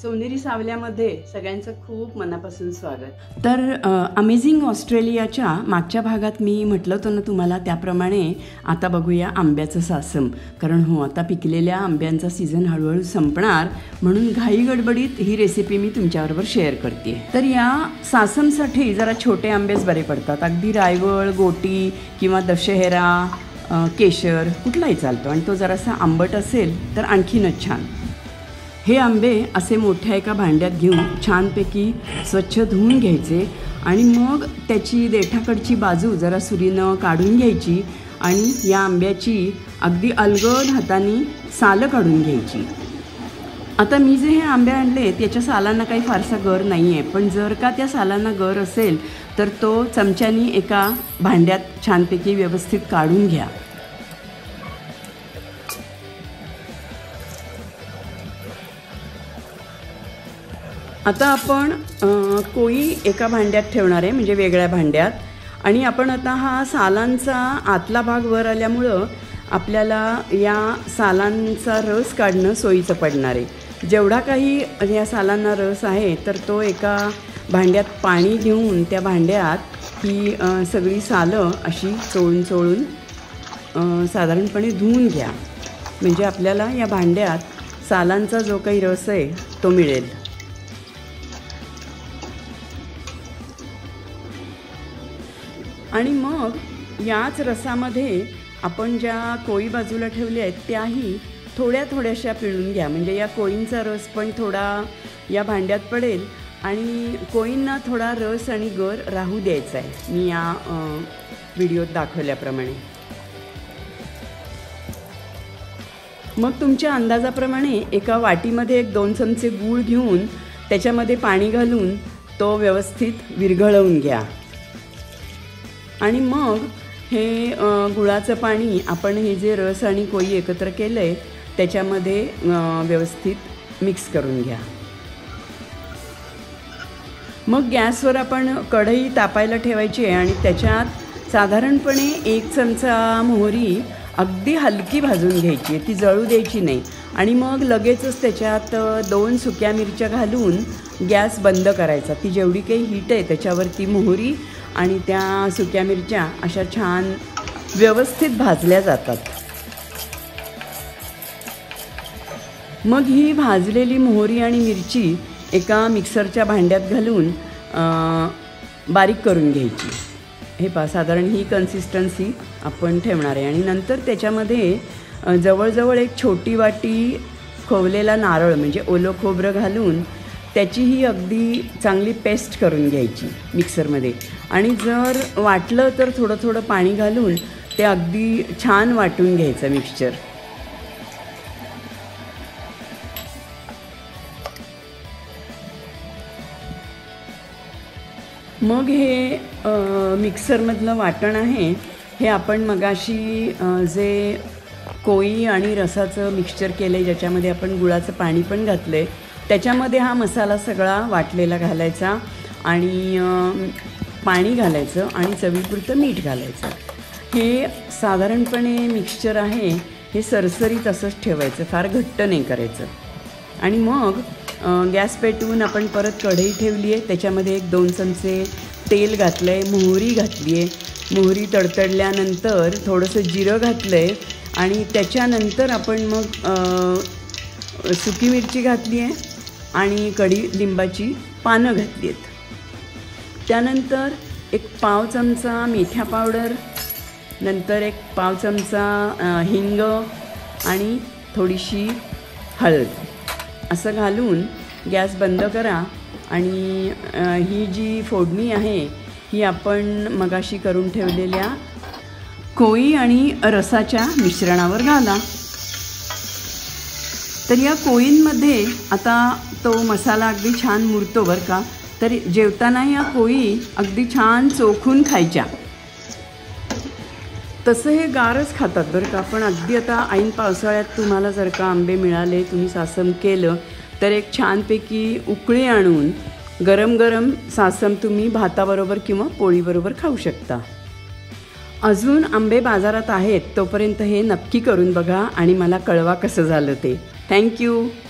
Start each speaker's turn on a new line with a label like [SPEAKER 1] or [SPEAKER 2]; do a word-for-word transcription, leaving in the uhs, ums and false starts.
[SPEAKER 1] सोनेरी सावल्यामध्ये सगळ्यांचं खूप मनापासून स्वागत। तर अमेझिंग ऑस्ट्रेलियाच्या मागच्या भागात मी म्हटलं होतं ना तुम्हाला, त्याप्रमाणे आता बघूया आंब्याचं सासम। कारण हो, आता पिकलेल्या आंब्यांचा सीझन हळूहळू संपणार, म्हणून घाई गडबडीत ही रेसिपी मी तुमच्याबरोबर शेअर करते। तर या सासमसाठी जरा छोटे आंबेच बरे पडतात। अगदी रायवळ, गोटी किंवा दशहरा, केशर कुठलाही चालतो, आणि तो जरासा आंबट असेल तर आणखीनच छान। हे आंबे असे मोठ्या एका भांड्यात घेऊन छानपैकी स्वच्छ धुवून घ्यायचे, आणि मग त्याची देठाकडची बाजू जरा सुरीनं काढून घ्यायची, आणि या आंब्याची अगदी अलगद हाताने सालं काढून घ्यायची। आता मी जे हे आंबे आणले त्याच्या सालांना काही फारसा गर नाही आहे, पण जर का त्या सालांना गर असेल तर तो चमच्यानी एका भांड्यात छानपैकी व्यवस्थित काढून घ्या। आता आपण कोई एका भांड्यात ठेवणार आहे, म्हणजे वेगळ्या भांड्यात। आणि आपण आता हा सालांचा आतला भाग वर आल्यामुळं आपल्याला या सालांचा रस काढणं सोयीचं पडणार आहे। जेवढा काही या सालांना रस आहे तर तो एका भांड्यात पाणी घेऊन त्या भांड्यात ही सगळी सालं अशी चोळून चोळून साधारणपणे धुवून घ्या, म्हणजे आपल्याला या भांड्यात सालांचा जो काही रस आहे तो मिळेल। आणि मग याच रसामध्ये आपण ज्या कोळी बाजूला ठेवल्या आहेत त्याही थोड्या थोड्याशा पिळून घ्या, म्हणजे या कोळींचा रस पण थोडा या भांड्यात पडेल, आणि कोळींना थोडा रस आणि गर राहू द्यायचा आहे, मी या व्हिडिओत दाखवल्याप्रमाणे। मग तुमच्या अंदाजाप्रमाणे एका वाटीमध्ये एक दोन चमचे गूळ घेऊन त्याच्यामध्ये पाणी घालून तो व्यवस्थित विरघळवून घ्या। आणि मग हे गुळाचं पाणी आपण हे जे रस आणि कोई एकत्र केलं आहे त्याच्यामध्ये व्यवस्थित मिक्स करून घ्या। मग गॅसवर आपण कढई तापायला ठेवायची आहे, आणि त्याच्यात साधारणपणे एक चमचा मोहरी अगदी हलकी भाजून घ्यायची आहे, ती जळू द्यायची नाही। आणि मग लगेचच त्याच्यात दोन सुक्या मिरच्या घालून गॅस बंद करायचा। ती जेवढी काही हीट आहे त्याच्यावरती मोहरी आणि त्या सुक्या मिरच्या अशा छान व्यवस्थित भाजल्या जातात। मग ही भाजलेली मोहरी आणि मिरची एका मिक्सरच्या भांड्यात घालून बारीक करून घ्यायची। हे पहा, साधारण ही कन्सिस्टन्सी आपण ठेवणार आहे। आणि नंतर त्याच्यामध्ये जवळजवळ एक छोटी वाटी खोवलेला नारळ, म्हणजे ओलं खोबरं घालून त्याचीही अगदी चांगली पेस्ट करून घ्यायची मिक्सरमध्ये। आणि जर वाटलं तर थोडं थोडं पाणी घालून ते अगदी छान वाटून घ्यायचं मिक्सचर। मग हे मिक्सरमधलं वाटण आहे हे आपण मगाशी जे कोई आणि रसाचं मिक्सचर केलं आहे, ज्याच्यामध्ये आपण गुळाचं पाणी पण घातलं आहे, त्याच्यामध्ये हा मसाला सगळा वाटलेला घालायचा, आणि पाणी घालायचं, आणि चवीपुरतं मीठ घालायचं। हे साधारणपणे मिक्सचर आहे हे सरसरीत तसंच ठेवायचं, फार घट्ट नाही करायचं। आणि मग गॅस पेटवून आपण परत कढई ठेवली आहे, त्याच्यामध्ये एक दोन चमचे तेल घातलं आहे, मोहरी घातली आहे। मोहरी तडतडल्यानंतर थोडंसं जिरं घातलं आहे, आणि त्याच्यानंतर आपण मग सुकी मिरची घातली आहे आणि कडीलिंबाची पानं घातली आहेत। त्यानंतर एक पाव चमचा मेथ्या पावडर, नंतर एक पाव चमचा हिंग आणि थोडीशी हळद असं घालून गॅस बंद करा। आणि ही जी फोडणी आहे ही आपण मगाशी करून ठेवलेल्या कोई आणि रसाच्या मिश्रणावर घाला। तर या कोईंमध्ये आता तो मसाला अगदी छान मुरतो बरं का। तर जेवताना या कोई अगदी छान चोखून खायच्या। तसं हे गारच खातात बरं का, पण अगदी आता ऐन पावसाळ्यात तुम्हाला जर का आंबे मिळाले, तुम्ही सासम केलं तर एक छानपैकी उकळी आणून गरम गरम सासम तुम्ही भाताबरोबर किंवा पोळीबरोबर खाऊ शकता। अजून आंबे बाजारात आहेत, तोपर्यंत हे नक्की करून बघा आणि मला कळवा कसं झालं ते। थँक्यू।